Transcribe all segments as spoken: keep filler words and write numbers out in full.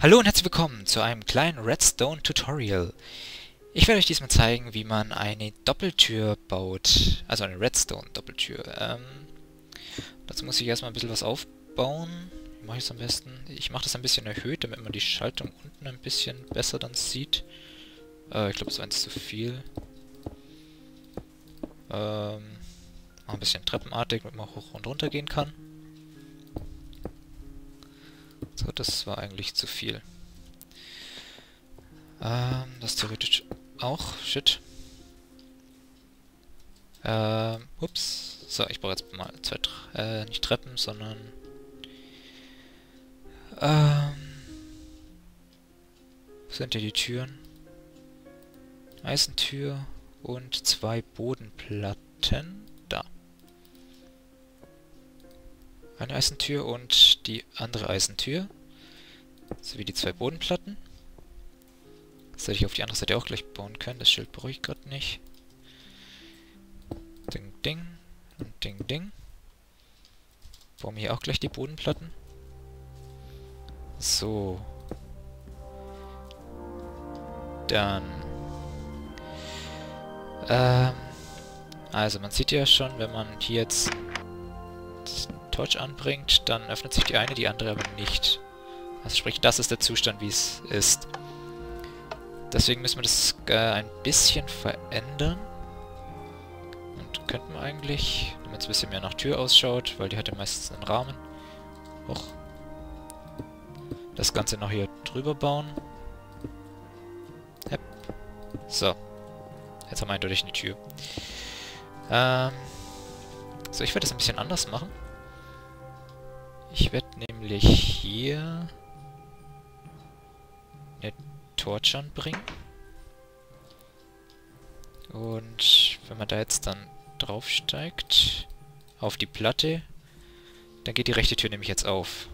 Hallo und herzlich willkommen zu einem kleinen Redstone-Tutorial. Ich werde euch diesmal zeigen, wie man eine Doppeltür baut, also eine Redstone-Doppeltür. Ähm, dazu muss ich erstmal ein bisschen was aufbauen. Wie mache ich es am besten? Ich mache das ein bisschen erhöht, damit man die Schaltung unten ein bisschen besser dann sieht. Äh, ich glaube, das war jetzt zu viel. Ähm, mach ein bisschen treppenartig, damit man hoch und runter gehen kann. So, das war eigentlich zu viel. Ähm, das theoretisch auch. Shit. Ähm, ups. So, ich brauche jetzt mal zwei, äh, nicht Treppen, sondern ähm, wo sind hier die Türen? Eisentür und zwei Bodenplatten. Da. Eine Eisentür und die andere Eisentür. Sowie die zwei Bodenplatten. Das hätte ich auf die andere Seite auch gleich bauen können. Das Schild brauche ich gerade nicht. Ding, ding. Und ding, ding. Bauen wir hier auch gleich die Bodenplatten. So. Dann. Ähm. Also, man sieht ja schon, wenn man hier jetzt das Torch anbringt, dann öffnet sich die eine, die andere aber nicht. Also sprich, das ist der Zustand, wie es ist. Deswegen müssen wir das äh, ein bisschen verändern. Und könnten wir eigentlich, damit es ein bisschen mehr nach Tür ausschaut, weil die hat ja meistens einen Rahmen. Hoch. Das Ganze noch hier drüber bauen. Yep. So. Jetzt haben wir eindeutig eine Tür. Ähm. So, ich werde das ein bisschen anders machen. Ich werde nämlich hier eine Torch anbringen. Und wenn man da jetzt dann draufsteigt, auf die Platte, dann geht die rechte Tür nämlich jetzt auf.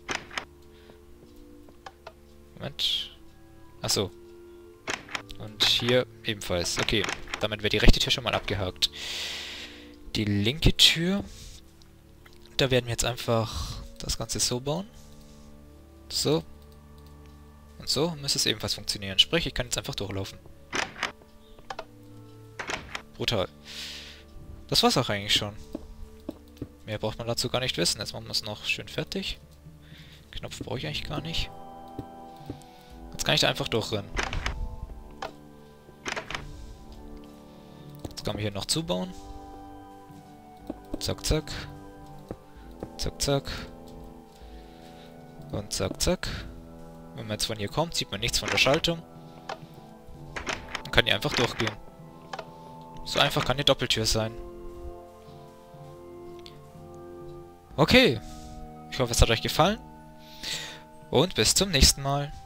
Moment. Achso. Und hier ebenfalls. Okay, damit wäre die rechte Tür schon mal abgehakt. Die linke Tür, da werden wir jetzt einfach das Ganze so bauen. So. Und so müsste es ebenfalls funktionieren. Sprich, ich kann jetzt einfach durchlaufen. Brutal. Das war's auch eigentlich schon. Mehr braucht man dazu gar nicht wissen. Jetzt machen wir es noch schön fertig. Knopf brauche ich eigentlich gar nicht. Jetzt kann ich da einfach durchrennen. Jetzt kann man hier noch zubauen. Zack, zack. Zack, zack. Und zack, zack. Wenn man jetzt von hier kommt, sieht man nichts von der Schaltung. Man kann hier einfach durchgehen. So einfach kann die Doppeltür sein. Okay. Ich hoffe, es hat euch gefallen. Und bis zum nächsten Mal.